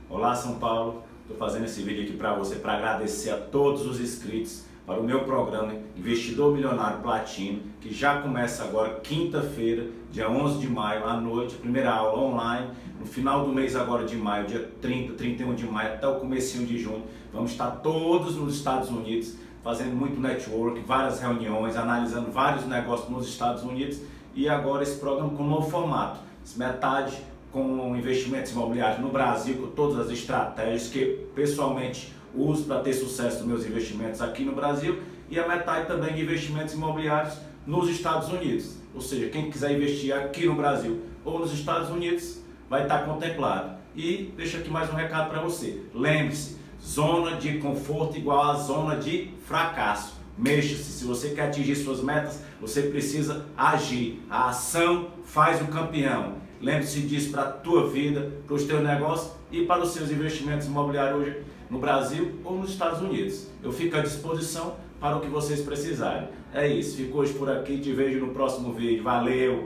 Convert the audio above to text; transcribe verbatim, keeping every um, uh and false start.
Olá São Paulo, estou fazendo esse vídeo aqui para você para agradecer a todos os inscritos para o meu programa Investidor Milionário Platino, que já começa agora quinta-feira, dia onze de maio à noite, primeira aula online. No final do mês agora de maio, dia trinta, trinta e um de maio até o comecinho de junho, vamos estar todos nos Estados Unidos fazendo muito network, várias reuniões, analisando vários negócios nos Estados Unidos, e agora esse programa com um novo formato, metade com investimentos imobiliários no Brasil, com todas as estratégias que pessoalmente uso para ter sucesso nos meus investimentos aqui no Brasil, e a metade também de investimentos imobiliários nos Estados Unidos. Ou seja, quem quiser investir aqui no Brasil ou nos Estados Unidos vai estar contemplado. E deixa aqui mais um recado para você. Lembre-se, zona de conforto igual a zona de fracasso. Mexa-se. Se você quer atingir suas metas, você precisa agir. A ação faz o campeão. Lembre-se disso para a tua vida, para os teus negócios e para os seus investimentos imobiliários hoje no Brasil ou nos Estados Unidos. Eu fico à disposição para o que vocês precisarem. É isso. Fico hoje por aqui. Te vejo no próximo vídeo. Valeu!